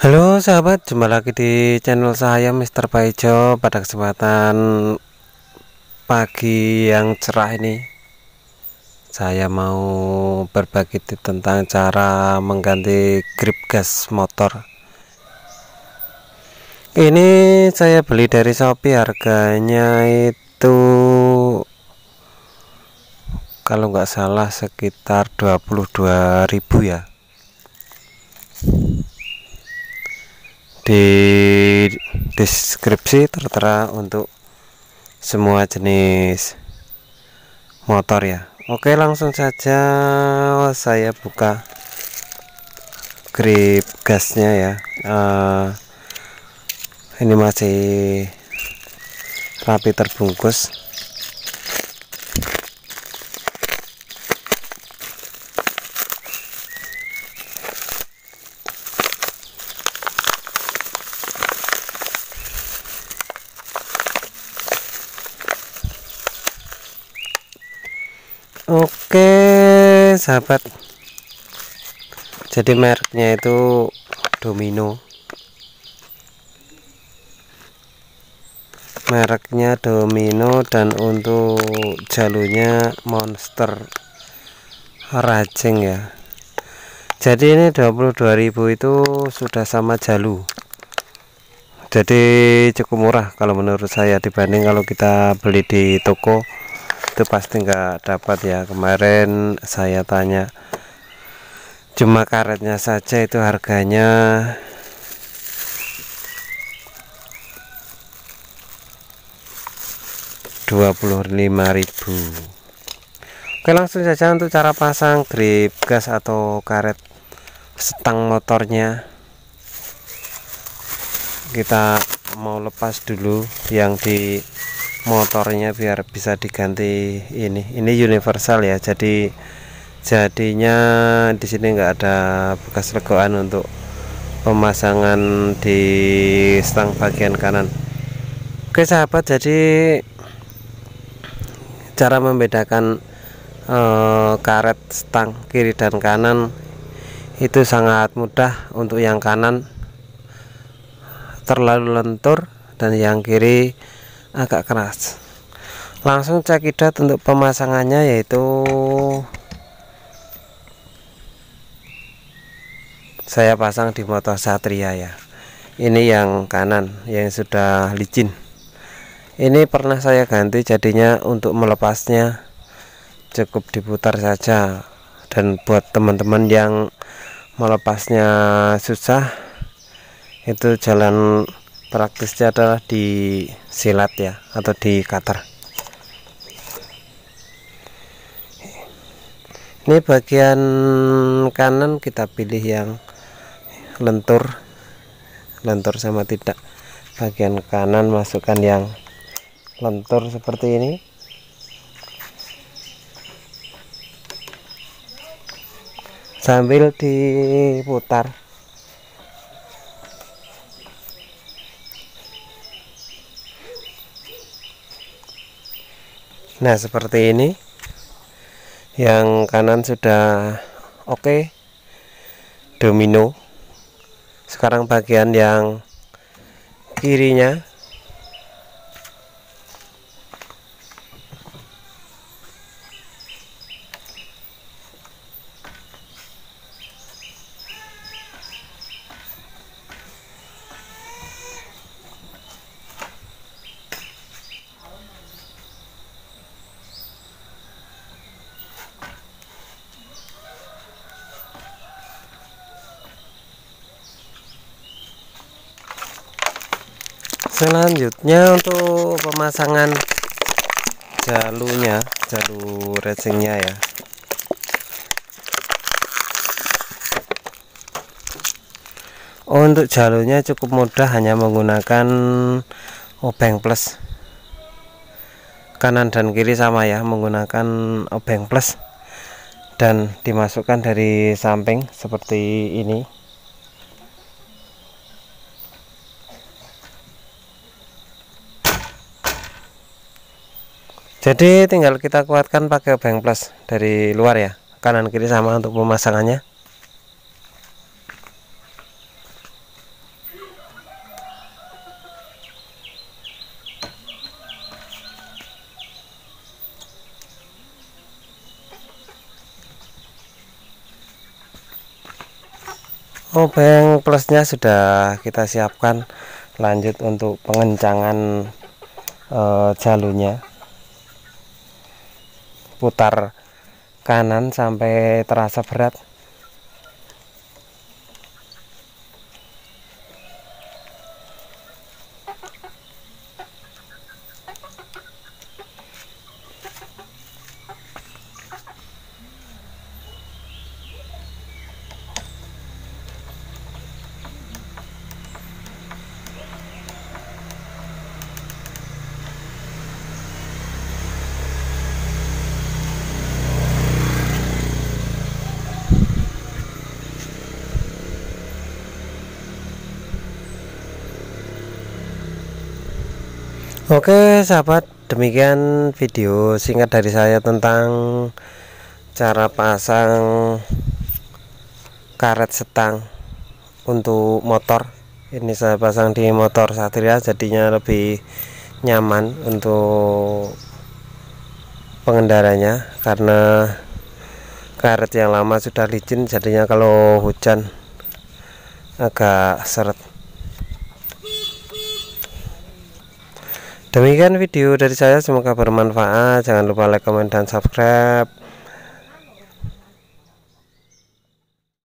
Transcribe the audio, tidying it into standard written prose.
Halo sahabat, jumpa lagi di channel saya Mr. Paijo. Pada kesempatan pagi yang cerah ini, saya mau berbagi tips tentang cara mengganti grip gas motor. Ini saya beli dari Shopee, harganya itu kalau nggak salah sekitar 22.000 ya. Di deskripsi tertera untuk semua jenis motor ya. Oke, langsung saja saya buka grip gasnya ya. Ini masih rapi terbungkus. Oke sahabat, jadi mereknya itu Domino, dan untuk jalurnya Monster Racing ya. Jadi ini 22.000 itu sudah sama jalu, jadi cukup murah kalau menurut saya dibanding kalau kita beli di toko. Itu pasti nggak dapat ya. Kemarin saya tanya, cuma karetnya saja itu harganya 25.000. Oke, langsung saja untuk cara pasang grip gas atau karet stang motornya. Kita mau lepas dulu yang di motornya biar bisa diganti. Ini universal ya, jadinya di sini nggak ada bekas legoan untuk pemasangan di stang bagian kanan. Oke sahabat, jadi cara membedakan karet stang kiri dan kanan itu sangat mudah. Untuk yang kanan terlalu lentur dan yang kiri agak keras. Langsung cekidot untuk pemasangannya, yaitu saya pasang di motor Satria ya. Ini yang kanan yang sudah licin, ini pernah saya ganti, jadinya untuk melepasnya cukup diputar saja. Dan buat teman-teman yang melepasnya susah, itu jalan praktisnya adalah di silat ya, atau di cutter. Ini bagian kanan kita pilih yang lentur sama tidak. Bagian kanan masukkan yang lentur seperti ini. Sambil diputar. Nah, seperti ini. Yang kanan sudah oke, Domino. Sekarang bagian yang kirinya. Selanjutnya untuk pemasangan jalur racingnya ya. Untuk jalurnya cukup mudah, hanya menggunakan obeng plus. Kanan dan kiri sama ya, menggunakan obeng plus dan dimasukkan dari samping seperti ini. Jadi tinggal kita kuatkan pakai obeng plus dari luar ya, kanan kiri sama untuk pemasangannya. Obeng plusnya sudah kita siapkan. Lanjut untuk pengencangan jalurnya, putar kanan sampai terasa berat. Oke sahabat, demikian video singkat dari saya tentang cara pasang karet setang untuk motor. Ini saya pasang di motor Satria, jadinya lebih nyaman untuk pengendaranya karena karet yang lama sudah licin, jadinya kalau hujan agak seret. Demikian video dari saya, semoga bermanfaat. Jangan lupa like, comment, dan subscribe.